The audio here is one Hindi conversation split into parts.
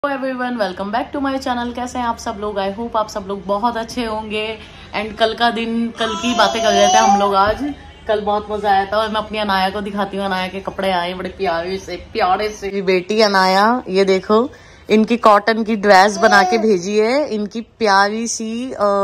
Everyone, welcome back to my channel. कैसे हैं आप सब लोग? आई होप आप सब लोग बहुत अच्छे होंगे। एंड कल का दिन, कल की बातें कर रहे थे हम लोग। आज कल बहुत मजा आया था और मैं अपनी अनाया को दिखाती हूँ। अनाया के कपड़े आए बड़े प्यारे से बेटी अनाया, ये देखो इनकी कॉटन की ड्रेस बना के भेजी है। इनकी प्यारी सी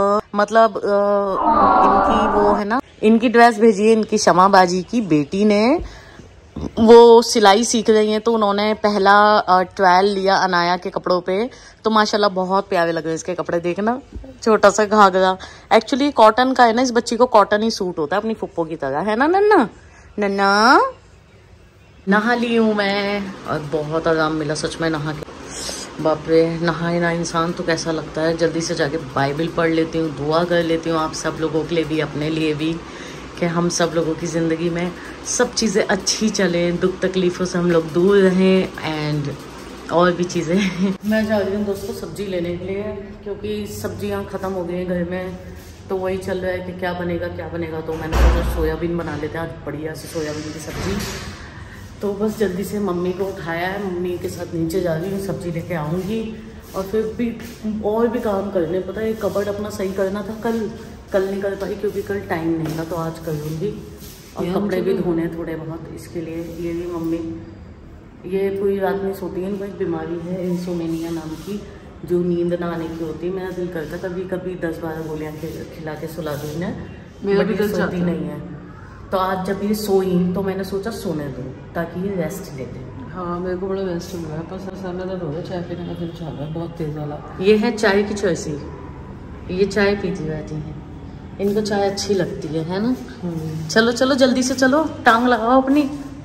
इनकी वो है ना, इनकी ड्रेस भेजी है इनकी शमा बाजी की बेटी ने। वो सिलाई सीख रही हैं तो उन्होंने पहला ट्रायल लिया अनाया के कपड़ों पे। तो माशाल्लाह बहुत प्यारे लग रहे हैं इसके कपड़े। देखना, छोटा सा घाघरा, एक्चुअली कॉटन का है ना, इस बच्ची को कॉटन ही सूट होता है अपनी फुप्पो की तरह, है ना नन्ना? नन्ना नहा ली हूँ मैं और बहुत आराम मिला सच में नहा के। बाप रे, नहाए ना इंसान तो कैसा लगता है। जल्दी से जाके बाइबल पढ़ लेती हूँ, दुआ कर लेती हूँ आप सब लोगों के लिए भी, अपने लिए भी, कि हम सब लोगों की ज़िंदगी में सब चीज़ें अच्छी चलें, दुख तकलीफ़ों से हम लोग दूर रहें एंड और भी चीज़ें। मैं जा रही हूँ दोस्तों सब्जी लेने के लिए, क्योंकि सब्जियाँ ख़त्म हो गई हैं घर में। तो वही चल रहा है कि क्या बनेगा। तो मैंने सोचा सोयाबीन बना लेते हैं आज, बढ़िया सी सोयाबीन की सब्ज़ी। तो बस जल्दी से मम्मी को उठाया है, मम्मी के साथ नीचे जा रही हूँ, सब्ज़ी लेके आऊँगी। और फिर भी और भी काम करने, पता है कबर्ड अपना सही करना था। कल नहीं कर पाई क्योंकि कल टाइम नहीं था, तो आज कर लूँगी। और कपड़े भी धोने थोड़े बहुत, इसके लिए ये भी मम्मी, ये पूरी रात में सोती है। इनको एक बीमारी है इंसोमेनिया नाम की, जो नींद ना आने की होती है। मेरा दिल करता कभी कभी 10-12 गोलियाँ खिला के सुला दूँ इन्हें, मेरा भी दिल सोती नहीं है। तो आज जब ये सोई तो मैंने सोचा सोने दूँ ताकि ये रेस्ट ले लें। हाँ, मेरे को बड़ा रेस्ट मिला है, पर सर में दर्द हो रहा है, चाय पीने का दिल चाह रहा है बहुत तेज वाला। ये है चाय की चॉइसी, ये चाय पीती रहती हैं, इनको चाय अच्छी लगती है ना। चलो चलो जल्दी से चलो, टांग लगाओ अपनी।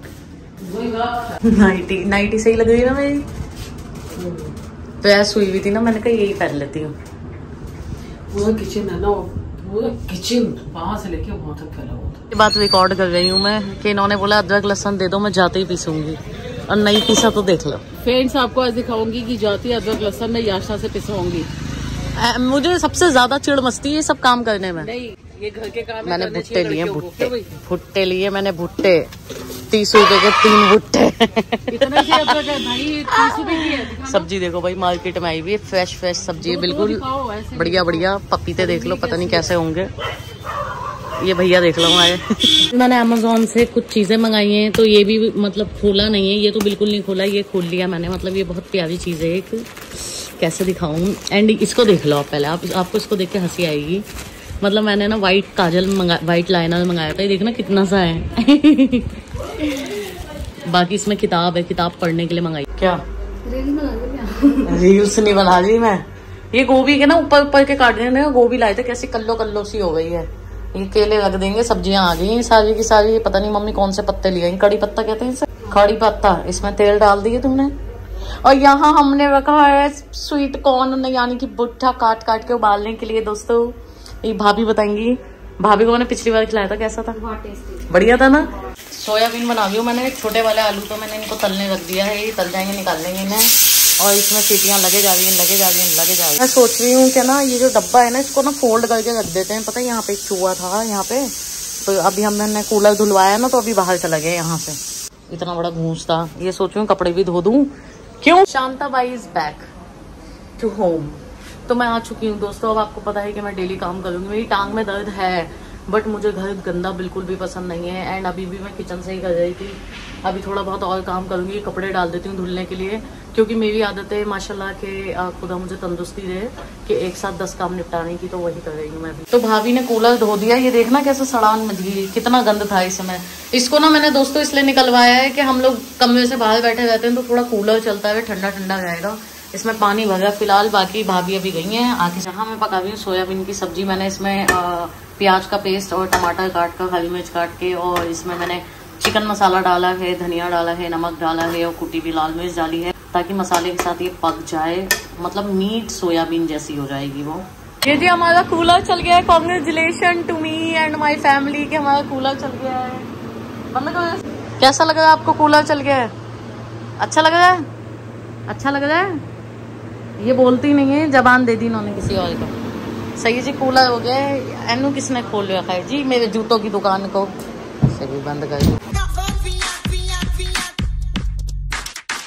नाइटी सही लग रही है ना मेरी, तो ऐसा हुई हुई थी ना, मैंने कहा यही पहन लेती हूँ। पूरा किचन है ना, पूरा किचन वहां से लेके वहां तक फैला हुआ था। ये बात रिकॉर्ड कर रही हूँ मैं कि इन्होंने बोला अदरक लहसुन दे दो, मैं जाते ही पीसूंगी, और नहीं पीसा तो देख लो। फ्रेंड्स, आपको आज दिखाऊंगी कि जाती अदरक लहसुन में याशना से पिसवाऊंगी। मुझे सबसे ज्यादा चिड़ मस्ती है ये सब काम करने में। नहीं, ये घर के काम मैंने भुट्टे लिए, भुट्टे लिए मैंने, भुट्टे 30 रुपए के 3 भुट्टे। इतना से अदरक है भाई, 30 रुपए की है। सब्जी देखो भाई, मार्केट में आई हुई है, फ्रेश सब्जी है बिल्कुल बढ़िया। पपीते देख लो, पता नहीं कैसे होंगे। ये भैया देख लो आए। मैंने अमेज़न से कुछ चीजें मंगाई हैं, तो ये भी मतलब खोला नहीं है, ये तो बिल्कुल नहीं खोला, ये खोल लिया मैंने। मतलब ये बहुत प्यारी चीज है एक, कैसे दिखाऊं। एंड इसको देख लो आप पहले, आपको इसको देख के हंसी आएगी। मतलब मैंने ना वाइट लाइनर मंगाया था, ये देखना कितना सा है। बाकी इसमें किताब है, किताब पढ़ने के लिए मंगाई। क्या रील्स नहीं बना रही मैं। ये गोभी के ना ऊपर के काटने में गोभी लाए थे, कैसी कल्लो सी हो गई है। ये केले रख देंगे, सब्जियां आ गई सारी की सारी। पता नहीं मम्मी कौन से पत्ते लिए, कड़ी पत्ता कहते हैं इसे, कड़ी पत्ता। इसमें तेल डाल दिए तुमने। और यहाँ हमने रखा है स्वीट कॉर्न, यानी कि भुट्टा काट के उबालने के लिए। दोस्तों ये भाभी बताएंगी, भाभी को मैंने पिछली बार खिलाया था, कैसा था? बढ़िया था ना। सोयाबीन बना दी हूँ मैंने, छोटे वाले आलू तो मैंने इनको तलने रख दिया है, ये तल जाएंगे, निकाल लेंगे इन्हें। और इसमें सीटियाँ लगे जा रही है। मैं सोच रही हूँ कि ना ये जो डब्बा है ना, इसको ना फोल्ड करके रख देते हैं। पता है यहाँ पे एक चूहा था यहाँ पे, तो अभी हमने कूलर धुलवाया ना, तो अभी बाहर चला गया यहाँ से। इतना बड़ा घूस था। ये सोच रही हूँ कपड़े भी धो दूँ। क्यों? शांता बाई इज बैक टू होम। तो मैं आ चुकी हूँ दोस्तों। अब आपको पता है कि मैं डेली काम करूँगी। मेरी टांग में दर्द है, बट मुझे घर गंदा बिल्कुल भी पसंद नहीं है। एंड अभी भी मैं किचन से ही कर रही थी, अभी थोड़ा बहुत और काम करूँगी। कपड़े डाल देती हूँ धुलने के लिए, क्योंकि मेरी आदत है माशाल्लाह के खुदा मुझे तंदुरुस्ती दे कि एक साथ 10 काम निपटाने की, तो वही कर रही हूँ मैं भी। तो भाभी ने कूलर धो दिया, ये देखना कैसे सड़ान मची, कितना गंद था इसमें। इसको ना मैंने दोस्तों इसलिए निकलवाया है कि हम लोग कमरे से बाहर बैठे रहते हैं, तो थोड़ा कूलर चलता है, ठंडा रहेगा। इसमें पानी भरा फिलहाल, बाकी भाभी अभी गई हैं आके। जहाँ मैं पका रही हूँ सोयाबीन की सब्जी, मैंने इसमें प्याज का पेस्ट और टमाटर काट कर, हरी मिर्च काट के, और इसमें मैंने चिकन मसाला डाला है, धनिया डाला है, नमक डाला है, और कुटी हुई लाल मिर्च डाली है, ताकि मसाले के साथ ये पक जाए। मतलब मीट सोयाबीन जैसी हो जाएगी वो। ये जी हमारा कूलर चल गया है। Congratulation to me and my family कि हमारा कूलर चल गया है। मतलब कैसा लग रहा है आपको? कूलर चल गया है, अच्छा लग रहा है? अच्छा लग रहा है? ये बोलती नहीं है, जबान दे दी इन्होंने किसी और को। सही जी, कूलर हो गया है। एनू किसने खोल रखा है जी? मेरे जूतों की दुकान को से भी बंद कर दी।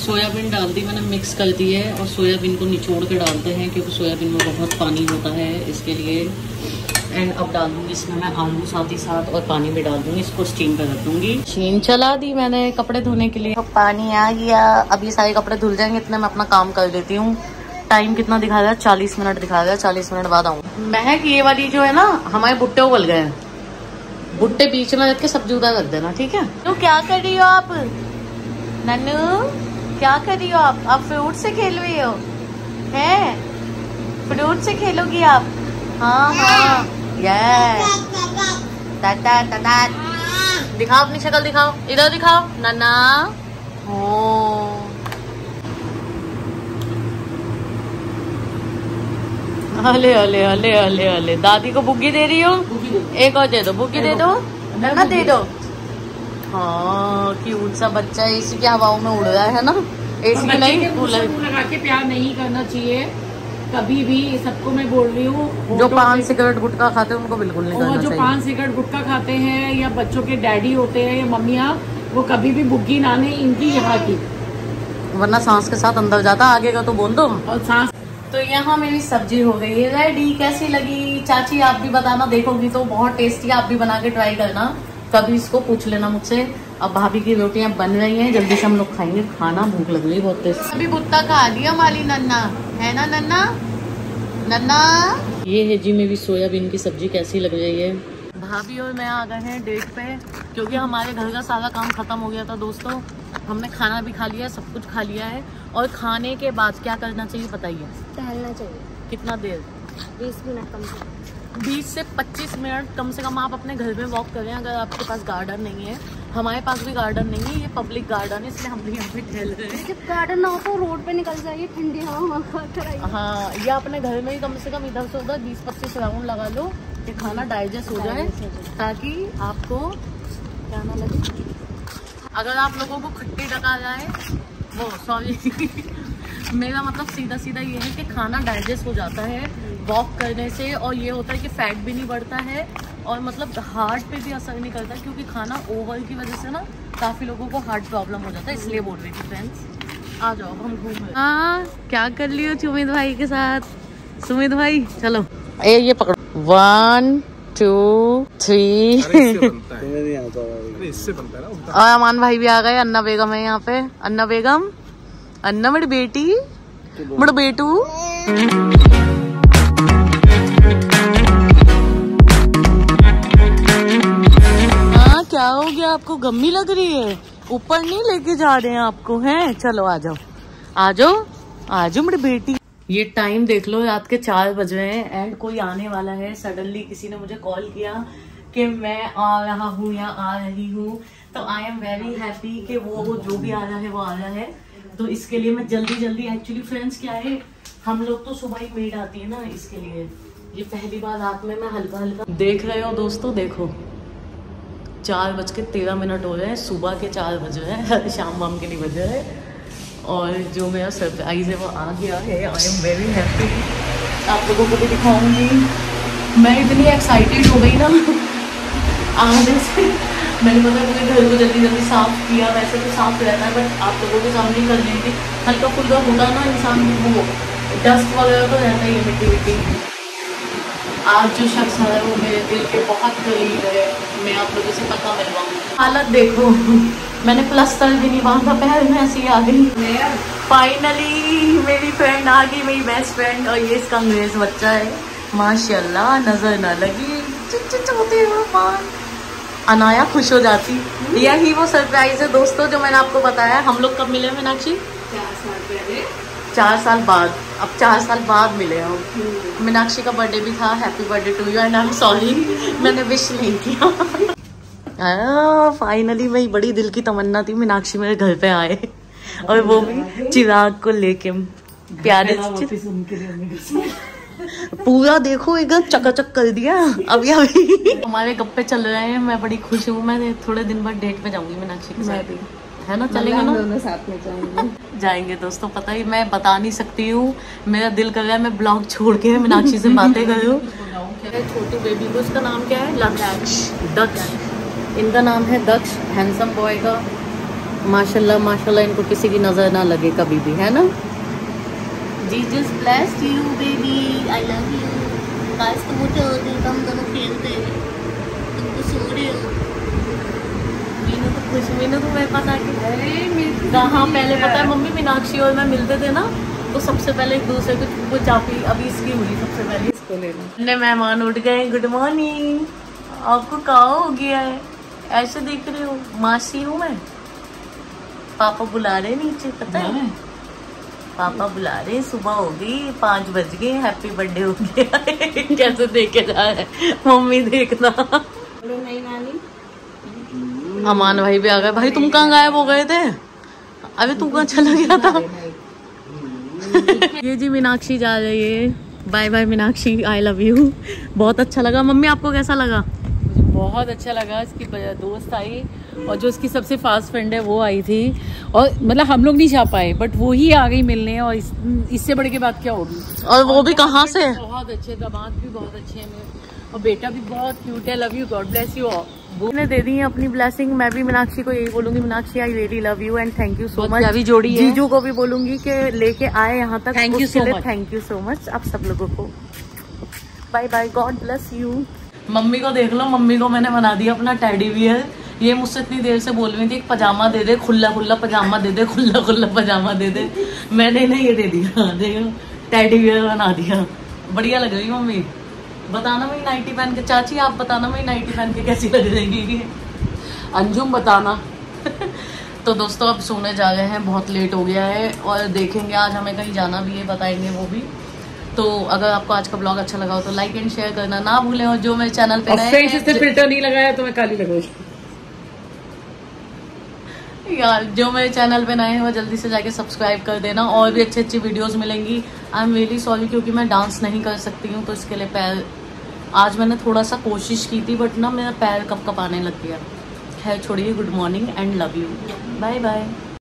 सोयाबीन डाल दी मैंने, मिक्स कर दी है। और सोयाबीन को निचोड़ के डालते हैं क्योंकि सोयाबीन में बहुत पानी होता है, इसके लिए। एंड अब डाल दूंगी इसमें मैं आलू साथ ही साथ, और पानी भी डाल दूंगी। इसको स्टीम पर रख दूंगी। मशीन चला दी मैंने कपड़े धोने के लिए। पानी आ गया, अब ये सारे कपड़े धुल जाएंगे, इतने मैं अपना काम कर देती हूँ। टाइम कितना दिखा रहा है? 40 मिनट दिखा रहा है। 40 मिनट बाद आऊँ। महक ये वाली जो है ना, हमारे भुट्टे उबल गए हैं। भुट्टे बीच में रख के सब्जी उधर रख देना, ठीक है? तो क्या कर रही हो आप नन्नू? क्या कर रही हो आप फ्रूट से खेल रही हो? हैं? फ्रूट से खेलोगी आप? हाँ हाँ, यस। टाटा टाटा। दिखाओ अपनी शक्ल, दिखाओ इधर, दिखाओ नन्ना। ओ अले अले अले अले अले, दादी को बुग्गी दे रही हो? एक और दे दो, बुग्गी दे दो नन्ना, दे दो। हाँ, क्यूट सा बच्चा है, एसी की हवाओं में उड़ रहा है ना। एसी की नहीं, कूलर लगा के प्यार नहीं करना चाहिए कभी भी। सबको मैं बोल रही हूँ, जो पान सिगरेट गुटखा खाते हैं उनको बिल्कुल नहीं करना चाहिए। जो पान सिगरेट गुटखा खाते हैं या बच्चों के डैडी होते हैं या मम्मियाँ, वो कभी भी बुग्गी ना लें इनकी यहाँ की, वरना सांस के साथ अंदर जाता। आगे का तो बोल दो। और सांस। तो यहाँ मेरी सब्जी हो गई है रेडी। कैसी लगी चाची? आप भी बताना, देखोगी तो बहुत टेस्टी। आप भी बना के ट्राई करना, कभी इसको पूछ लेना मुझसे। अब भाभी की रोटियां बन रही हैं, जल्दी से हम लोग खाएंगे खाना। भूख लग रही है बहुत तेज। अभी भुट्टा खा लिया हमारी नन्ना, है ना नन्ना? नन्ना ये है जी मेरी सोयाबीन की सब्जी। कैसी लग रही है? भाभी और मैं आ गए हैं डेट पे, क्योंकि हमारे घर का सारा काम खत्म हो गया था दोस्तों। हमने खाना भी खा लिया, सब कुछ खा लिया है। और खाने के बाद क्या करना चाहिए बताइए? टहलना चाहिए। कितना देर? 20 मिनट कम से कम। 20 से 25 मिनट कम से कम आप अपने घर में वॉक करें, अगर आपके पास गार्डन नहीं है। हमारे पास भी गार्डन नहीं है, ये पब्लिक गार्डन है, इसलिए हम भी यहाँ पे टहल रहे हैं। जब गार्डन ना हो तो रोड पे निकल जाइए, ठंडी हवा खाकर। हाँ, या अपने घर में ही कम से कम इधर से उधर 20-25 राउंड लगा लो कि खाना डाइजेस्ट हो जाए, ताकि आपको क्या ना लगे। अगर आप लोगों को खट्टी डका जाए, वो सॉरी मेरा मतलब सीधा सीधा ये है कि खाना डाइजेस्ट हो जाता है वॉक करने से। और ये होता है कि फैट भी नहीं बढ़ता है, और मतलब हार्ट पे भी असर नहीं करता, क्योंकि खाना ओवर की वजह से ना काफ़ी लोगों को हार्ट प्रॉब्लम हो जाता है। इसलिए बोल रही थी फ्रेंड्स, आ जाओ हम घूम रहे। हाँ, क्या कर लियो सुमित भाई के साथ? सुमित भाई चलो, ये पकड़ो। 1 2 3। और अमान भाई भी आ गए। अन्ना बेगम है यहाँ पे। अन्ना बेगम, अन्ना मेरी बेटी, मेरा बेटू। हाँ, क्या हो गया आपको? गम्मी लग रही है? ऊपर नहीं लेके जा रहे हैं आपको? हैं, चलो आ जाओ, आ जाओ, आ जाओ मेरी बेटी। ये टाइम देख लो, रात के 4 बज रहे हैं एंड कोई आने वाला है। सडनली किसी ने मुझे कॉल किया कि मैं आ रहा हूँ या आ रही हूँ, तो आई एम वेरी हैप्पी कि वो जो भी आ रहा है वो आ रहा है। तो इसके लिए मैं जल्दी जल्दी, एक्चुअली फ्रेंड्स क्या है, हम लोग तो सुबह ही मेड आती है ना, इसके लिए ये पहली बार रात में मैं हल्का हल्का देख रहे हो दोस्तों। देखो 4:13 हो रहे हैं, सुबह के 4 बज रहे हैं, शाम वाम के नहीं बज रहे हैं। और जो मेरा सरप्राइज है वो आ गया है। I am very happy. आप लोगों को भी दिखाऊंगी। मैं इतनी एक्साइटेड हो गई ना आने से। मैंने मतलब पूरे घर को जल्दी जल्दी साफ किया। वैसे तो साफ रहता है, बट आप लोगों के सामने ही कर रही थी। हल्का फुल्का होता ना इंसान, वो डस्ट वगैरह तो रहता ही है, मिट्टी मिट्टी। आज जो शख्स है वो मेरे दिल के बहुत करीब है, मैं आप लोगों से पता मिलवाऊँ। हालत देखो, मैंने प्लास्टर भी नहीं बांधा, पैर में ऐसी आ गई। फाइनली मेरी फ्रेंड आ गई, मेरी बेस्ट फ्रेंड। और ये इसका अंग्रेज बच्चा है, माशाल्लाह, नजर ना लगी। अनाया खुश हो जाती। यही वो सरप्राइज है दोस्तों जो मैंने आपको बताया। हम लोग कब मिले मीनाक्षी? 4 साल पहले। 4 साल बाद। अब 4 साल बाद मिले हम। मीनाक्षी का बर्थडे भी था। Happy birthday to you and I am sorry मैंने विश नहीं किया। फाइनली मेरी बड़ी दिल की तमन्ना थी मीनाक्षी मेरे घर पे आए, और वो भी चिराग को लेके। प्यारे पूरा देखो एकदम चकाचक कर दिया। अभी अभी हमारे गप्पे चल रहे हैं, मैं बड़ी खुश हूँ। मैं थोड़े दिन बाद डेट पे जाऊंगी मीनाक्षी के साथ, है ना? चलेंगे ना? दोनों साथ में जाएंगे। जाएंगे दोस्तों। पता ही मैं बता नहीं सकती हूँ, मेरा दिल कर रहा है मैं ब्लॉग छोड़ के मीनाक्षी से बातें करूँ। छोटू बेबी को, उसका नाम क्या है? दक्ष। इनका नाम है दक्ष, हैंडसम बॉय का। माशाल्लाह माशाल्लाह, इनको किसी की नजर ना लगे कभी भी, है ना। Jesus bless you baby, I love you. Guys तुम उठे हो तो हम दोनों खेलते हैं, तुम तो सो रहे हो। मीनू तो खुश, मीनू तो मेरे पास आके कहाँ पहले पता है मम्मी मीनाक्षी और मैं मिलते थे ना, तो सबसे पहले एक दूसरे को चापी, अभी इसकी हुई सबसे पहले इसको लेना। अन्य मेहमान उठ गए, गुड मॉर्निंग। आपको कहाँ हो गया है, ऐसे देख रहे हो? मासी हूँ मैं, पापा बुला रहे नीचे, पता है पापा बुला रहे, सुबह हो गई, 5 बज गए, हैप्पी बर्थडे हो गया। कैसे देखे जा रहा है मम्मी, देखना। नहीं नानी, अमान भाई भी आ गए। भाई तुम कहाँ गायब हो गए थे? अभी तू कहाँ चला गया था? ये जी मीनाक्षी जा रही है, bye bye Meenakshi, I love you. बहुत अच्छा लगा। मम्मी आपको कैसा लगा? मुझे बहुत अच्छा लगा। इसकी दोस्त आई और जो इसकी सबसे फास्ट फ्रेंड है वो आई थी, और मतलब हम लोग नहीं जा पाए बट वो ही आ गई मिलने, और इससे बढ़ के बात क्या होगी। और वो भी कहाँ से? बहुत अच्छे, दामाद भी बहुत अच्छे हैं मेरे, और बेटा भी बहुत क्यूट है। Love you, God bless you all. ने दे दी है अपनी ब्लेसिंग। मैं भी मीनाक्षी को यही बोलूंगी, Meenakshi I really love you and thank you so much. अभी जोड़ी है। जीजू को भी बोलूंगी कि लेके आए यहाँ तक, thank you so much. Thank you so much आप सब लोगों को। Bye bye, God bless you. Mummy को देख लो, मम्मी को मैंने बना दिया अपना टेडी बियर। ये मुझसे इतनी देर से बोल रही थी एक पजामा दे दे, खुला खुला पजामा दे दे, खुला खुला पजामा दे दे। मैंने इन्हें ये दे दिया, देखो टेडी बियर बना दिया। बढ़िया लग रही मम्मी। बताना मेरी नाइटी पहन के, चाची आप बताना मेरी नाइटी पहन के कैसी लग रही। अंजुम बताना। तो दोस्तों अब सोने जा रहे हैं, बहुत लेट हो गया है, और देखेंगे आज हमें कहीं जाना भी है, बताएंगे वो भी। तो अगर आपको आज का ब्लॉग अच्छा लगा हो तो लाइक एंड शेयर करना ना भूलें, और जो मेरे चैनल पे नए हैं, इससे फिल्टर नहीं लगाया तो मैं काली लगूंगी यार, जो मेरे चैनल पे नए हैं वो जल्दी से जाके सब्सक्राइब कर देना, और भी अच्छी अच्छी वीडियोस मिलेंगी। आई एम रियली सॉरी क्योंकि मैं डांस नहीं कर सकती हूँ, तो इसके लिए पैर, आज मैंने थोड़ा सा कोशिश की थी बट ना मेरा पैर कप कपाने लग गया। खैर छोड़िए, good morning and love you, bye bye.